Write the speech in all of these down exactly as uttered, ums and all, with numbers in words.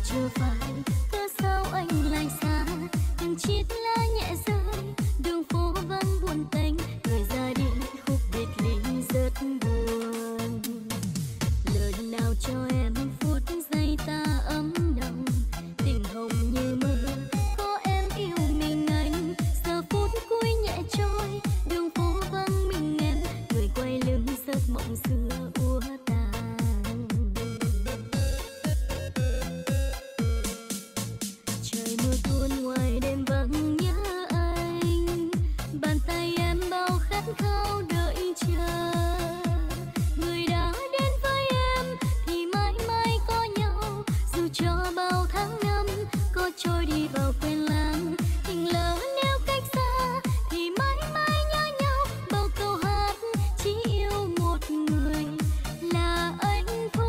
chưa phải, cớ sao anh lại xa, từng chiếc lá nhẹ rơi, đường phố vắng buồn tênh, người ra đi khúc biệt ly rất buồn. Lời nào cho em phút giây ta ấm nồng, tình hồng như mơ, có em yêu mình anh, giờ phút cuối nhẹ trôi, đường phố vắng mình em, người quay lưng giấc mộng xưa úa tàn. Trời mưa tuôn ngoài đêm vắng nhớ anh, bàn tay em bao khát khao đợi chờ. Người đã đến với em thì mãi mãi có nhau, dù cho bao tháng năm có trôi đi vào quên lãng. Tình lỡ nếu cách xa thì mãi mãi nhớ nhau, bao câu hát chỉ yêu một người là anh thôi.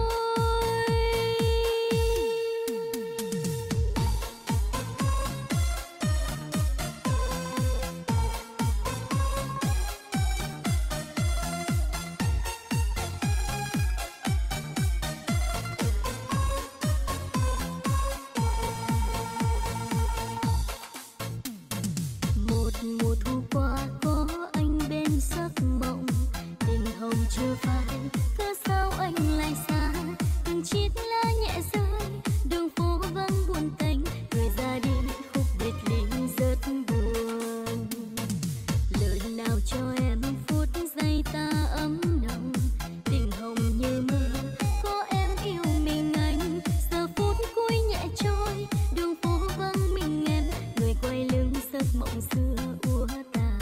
Một mùa thu qua có anh bên giấc mộng, tình hồng chưa phai, cớ sao anh lại xa, từng chiếc lá nhẹ rơi, đường phố vắng buồn tênh, người ra đi khúc biệt ly rất buồn. Lời nào cho em phút giây ta ấm nồng, tình hồng như mơ, có em yêu mình anh, giờ phút cuối nhẹ trôi, đường phố vắng mình em, người quay lưng giấc mộng xưa úa tàn.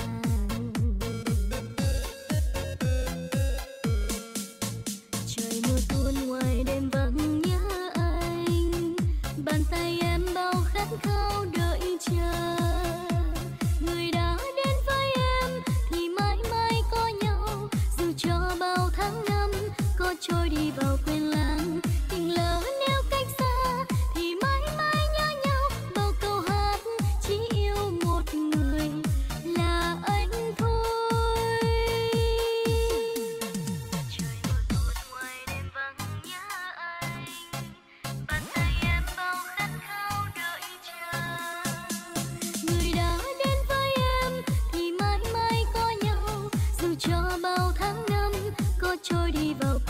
Trời mưa tuôn ngoài đêm vắng nhớ anh, bàn tay em bao khát khao đợi chờ. Người đã đến với em thì mãi mãi có nhau, dù cho bao tháng năm có trôi đi vào quên lãng. Tình lỡ nếu cách xa thì mãi mãi nhớ nhau, bao câu hát chỉ yêu một người là anh thôi. Trời mưa tuôn ngoài đêm vắng nhớ anh, bàn tay em bao khát khao đợi chờ. Người đã đến với em thì mãi mãi có nhau, dù cho bao tháng năm có trôi đi vào